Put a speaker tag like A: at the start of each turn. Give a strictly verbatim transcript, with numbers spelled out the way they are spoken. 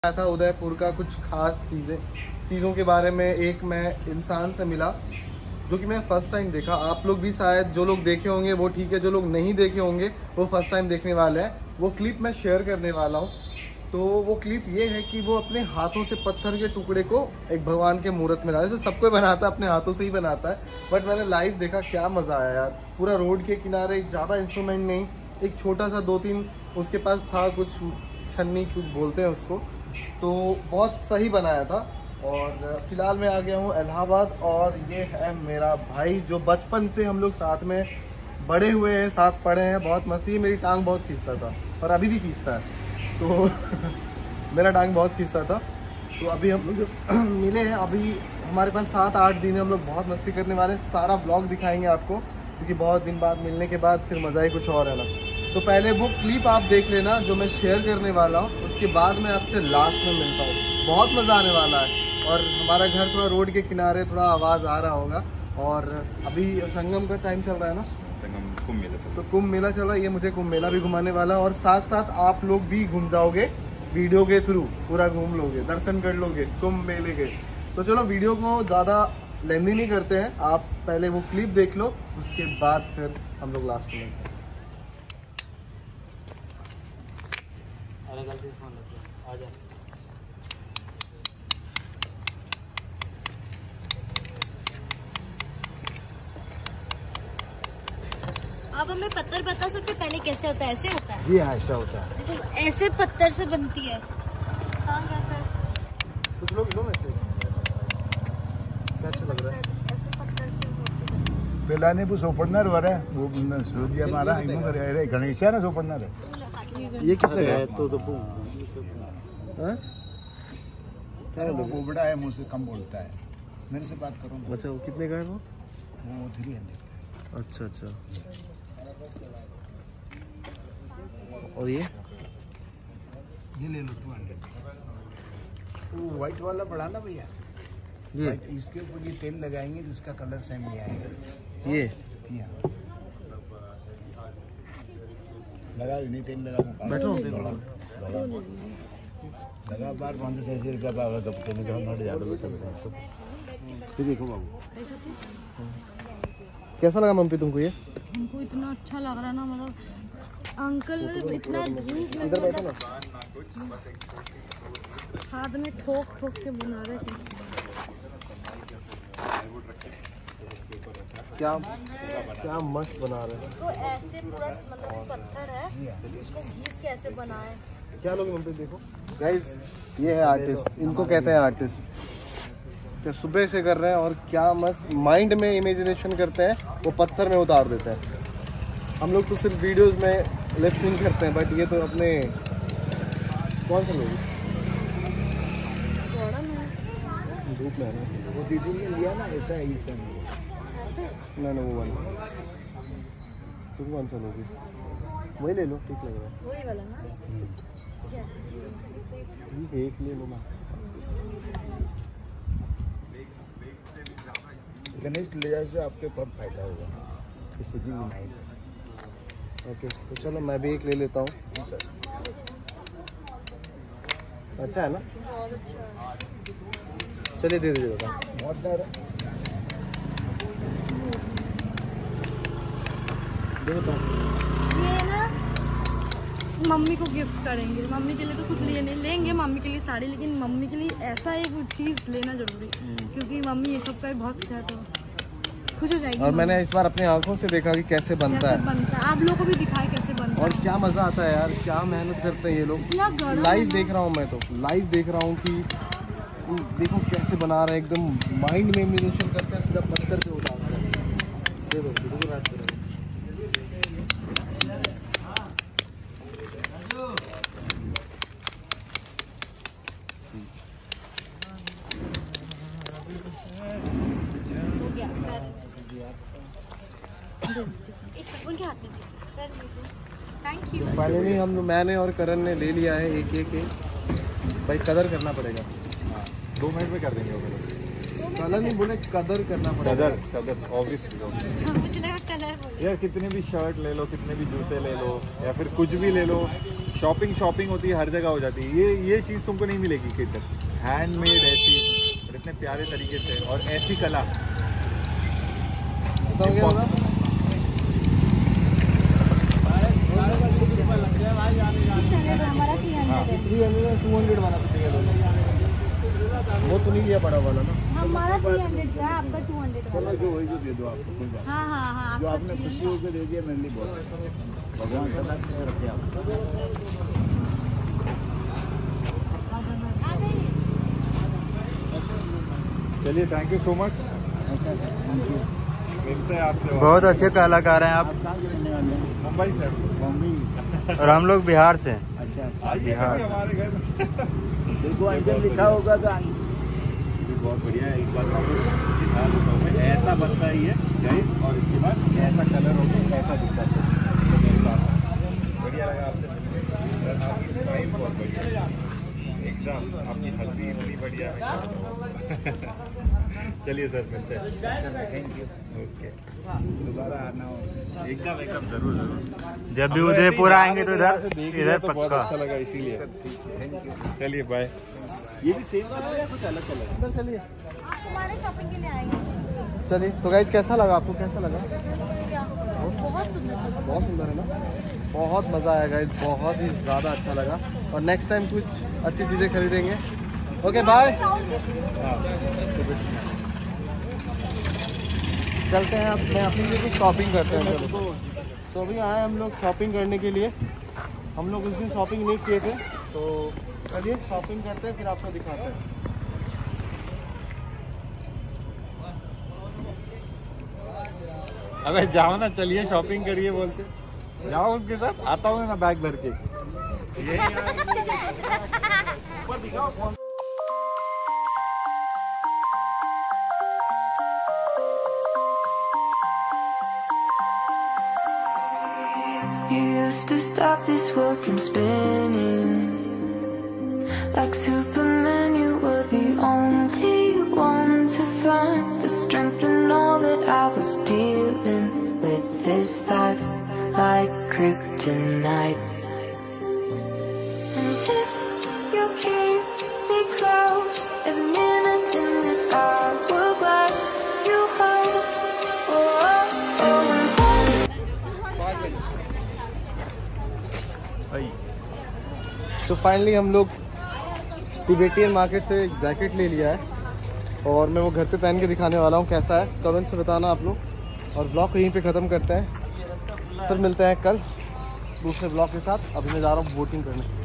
A: आया था उदयपुर का कुछ खास चीज़ें चीज़ों के बारे में। एक मैं इंसान से मिला जो कि मैं फ़र्स्ट टाइम देखा। आप लोग भी शायद जो लोग देखे होंगे वो ठीक है, जो लोग नहीं देखे होंगे वो फर्स्ट टाइम देखने वाले हैं। वो क्लिप मैं शेयर करने वाला हूँ। तो वो क्लिप ये है कि वो अपने हाथों से पत्थर के टुकड़े को एक भगवान के मूर्त में डाला। जैसे सब कोई बनाता है, अपने हाथों से ही बनाता है, बट मैंने लाइव देखा, क्या मज़ा आया यार। पूरा रोड के किनारे, ज़्यादा इंस्ट्रूमेंट नहीं, एक छोटा सा दो तीन उसके पास था, कुछ छन्नी कुछ बोलते हैं उसको, तो बहुत सही बनाया था। और फिलहाल मैं आ गया हूँ इलाहाबाद और ये है मेरा भाई जो बचपन से हम लोग साथ में बड़े हुए हैं, साथ पढ़े हैं। बहुत मस्ती, मेरी टांग बहुत खींचता था और अभी भी खींचता है, तो मेरा टांग बहुत खींचता था। तो अभी हम लोग जो मिले हैं, अभी हमारे पास सात आठ दिन है, हम लोग बहुत मस्ती करने वाले हैं। सारा ब्लॉग दिखाएंगे आपको, क्योंकि बहुत दिन बाद मिलने के बाद फिर मज़ा ही कुछ और है ना। तो पहले वो क्लिप आप देख लेना जो मैं शेयर करने वाला हूँ, उसके बाद मैं आपसे लास्ट में मिलता हूँ। बहुत मज़ा आने वाला है। और हमारा घर थोड़ा रोड के किनारे, थोड़ा आवाज़ आ रहा होगा। और अभी संगम का टाइम चल रहा है ना,
B: संगम कुंभ मेला चल,
A: तो कुंभ मेला चल रहा है। ये मुझे कुंभ मेला भी घुमाने वाला है और साथ साथ आप लोग भी घूम जाओगे, वीडियो के थ्रू पूरा घूम लोगे, दर्शन कर लोगे कुंभ मेले के। तो चलो वीडियो को ज़्यादा लेंदी नहीं करते हैं, आप पहले वो क्लिप देख लो, उसके बाद फिर हम लोग लास्ट में।
C: आप हमें पत्थर बता सकते पहले कैसे होता है? ऐसे होता है?
D: जी हाँ, ऐसा होता है।
C: देखो ऐसे पत्थर से बनती है। हाँ
A: कुछ लोग लो ना, क्या अच्छा लग रहा है।
C: ऐसे पत्थर से होती है।
D: पेलाने वो सोपड़ना रे वो सूर्य मारा इमु करे अरे गणेश है ना सोपड़ना रे।
A: ये कितने का है? तो तो हां
D: क्या वो बोबड़ा है, मुझसे कम बोलता है, मेरे से बात करो ना।
A: अच्छा, वो कितने का है? वो
D: वो थ्री हंड्रेड।
A: अच्छा अच्छा। और ये
D: ये ले लो टू हंड्रेड। वो व्हाइट वाला बढ़ा ना भैया,
A: ये
D: इसके ऊपर ये तेल लगाएंगे तो इसका कलर सेम ही आएगा।
A: ये लगा
D: नहीं, तेल लगा
A: बैठो
D: लगा बार पाँच सौ छः रुपया पाएगा कब कहने का हम हट जाते बैठे। फिर देखो बाबू
A: कैसा लगा मम्मी तुमको? ये
C: हमको इतना अच्छा लग रहा ना, मतलब अंकल इतना धूप में
A: इधर बैठो ना।
C: हाथ में ठोक ठोक के बना रहे थे।
A: क्या क्या मस्त बना रहे हैं।
C: तो ऐसे पूरा मतलब पत्थर है, उसको घिस के ऐसे बनाए।
A: क्या लोग मम्मी देखो गाइस, ये है आर्टिस्ट, इनको कहते हैं आर्टिस्ट। क्या सुबह से कर रहे हैं और क्या मस्त माइंड में इमेजिनेशन करते हैं, वो पत्थर में उतार देते हैं। हम लोग तो सिर्फ वीडियोस में लिपसिंग करते हैं, बट ये तो अपने कौन से लोग धूप में है ना।
D: वो दीदी ने लिया ना, ऐसा है ऐसा
C: ऐसे
A: ना ना वो वाला तुम कौन सा लोगे? वही ले लो, ठीक लग रहा है।
C: वही वाला ना,
A: ठीक है, एक ले लो ना।
D: गणेश ले जाए से आपके बहुत फायदा होगा, किसी की भी नहीं।
A: ओके, तो चलो मैं भी एक ले लेता हूँ। अच्छा है ना? चलिए दे दीजिए बता।
D: बहुत डर
A: देखो
C: ये ना मम्मी को गिफ्ट करेंगे। मम्मी के लिए तो कुछ लिए नहीं लेंगे, मम्मी के लिए साड़ी, लेकिन मम्मी के लिए ऐसा एक चीज़ लेना जरूरी, क्योंकि मम्मी ये सब का बहुत अच्छा है, तो खुश हो जाएगी।
A: और मैंने इस बार अपनी आंखों से देखा कि कैसे बनता
C: कैसे
A: है।
C: बनता है, आप लोगों को भी दिखाए कैसे बनता है।
A: और क्या मज़ा आता है यार, क्या मेहनत करते हैं ये लोग। लाइव देख रहा हूँ मैं, तो लाइव देख रहा हूँ कि देखो कैसे बना रहे हैं, एकदम माइंड में इमेजिनेशन करते हैं, सीधा पत्थर पे उतारते हैं। देखो देखो बात करें।
C: उनके हाथ में थैंक यू।
A: फाइनली हम मैंने और करण ने ले लिया है एक एक एक। भाई कदर करना पड़ेगा।
B: दो मिनट में कर देंगे वो।
A: कलर नहीं बोले, कदर करना पड़ेगा।
B: कदर कदर ऑब्वियसली।
C: मुझे लगा कलर बोले।
B: यार कितने भी शर्ट ले लो, कितने भी जूते ले लो, या फिर कुछ भी ले लो, शॉपिंग शॉपिंग होती है, हर जगह हो जाती है। ये ये चीज़ तुमको नहीं मिलेगी किधर, हैंडमेड ऐसी और इतने प्यारे तरीके से और ऐसी कला।
A: बताओ क्या होगा?
C: हमारा थ्री हंड्रेड है।
A: थ्री हंड्रेड टू हंड्रेड वाला वो तो नहीं लिया बड़ा वाला ना।
C: हमारा थ्री हंड्रेड का है, आपका टू हंड्रेड वाला।
D: जो वही जो दे दो आपको, कोई बात
C: हाँ हाँ हाँ,
D: जो
C: आपका
D: आपने
C: three
D: खुशी होकर दे दिया मेरे लिए बहुत है। भगवान सदा खुश रखे आप।
B: चलिए, थैंक यू सो मच।
D: अच्छा थैंक यू।
B: मिलते हैं आपसे।
E: बहुत अच्छे कलाकार हैं आप।
D: आप कहाँ के रहने वाले हैं?
B: मुंबई से।
D: बॉम्बे।
E: और हम लोग बिहार से हैं।
D: अच्छा
B: आइए कभी हमारे घर।
D: देखो अंजन लिखा होगा तो आएंगे।
B: ये बहुत बढ़िया है। एक बार मैं आपको दिखा देता हूँ। ऐसा बनता ही है गाइस, और इसके बाद ऐसा कलर होगा, ऐसा दिखता है। बढ़िया लगा आपसे मिलके। सर आपकी स्माइल बहुत बढ़िया है एकदम, आपकी हंसी इतनी बढ़िया है। चलिए सर, मिलते हैं।
D: Thank you.
B: ओके,
D: दोबारा आना हो।
B: एकदम एकदम जरूर जरूर।
E: जब भी
B: हम तो ऐसे ही
E: उदयपुर
B: जा
E: आएंगे
B: रहे
E: तो
B: थे,
E: इधर
B: ऐसे देख लिया
E: इधर
B: तो बहुत
E: पक्का।
B: अच्छा लगा, इसीलिए।
D: Thank you.
B: चलिए बाय। ये भी सेम कलर है, कुछ अलग कलर है?
A: चलिए
C: हमारे शॉपिंग के लिए आएंगे।
A: चलिए। तो गाइस कैसा लगा आपको, कैसा लगा?
C: क्या बहुत सुंदर था।
A: बहुत सुंदर है ना, बहुत मज़ा आया गाइस, बहुत ही ज़्यादा अच्छा लगा। और नेक्स्ट टाइम कुछ अच्छी चीज़ें खरीदेंगे। Okay bye. चलते हैं, अब मैं अपनी लिए कुछ शॉपिंग करते हैं। चलो, तो अभी आए हम लोग शॉपिंग करने के लिए। हम लोग उस दिन शॉपिंग नहीं किए थे, तो चलिए शॉपिंग करते हैं, फिर आपको दिखाते हैं।
B: अबे जाओ ना, चलिए शॉपिंग करिए बोलते। जाओ उसके साथ, आता हूँ ना बैग भर के। ये ऊपर दिखाओ कौन।
F: You used to stop this world from spinning. Like Superman, you were the only one to find the strength in all that I was dealing with. This life like kryptonite. And if you keep me close, every minute in this hourglass you hold. Oh, oh, oh, and
A: तो finally हम लोग Tibetan market से एक jacket ले लिया है और मैं वो घर पे पहन के दिखाने वाला हूँ। कैसा है कमेंट से बताना आप लोग। और ब्लॉग को यहीं पे ख़त्म करते हैं, फिर मिलते हैं कल दूसरे ब्लॉग के साथ। अभी मैं जा रहा हूँ बोटिंग करने।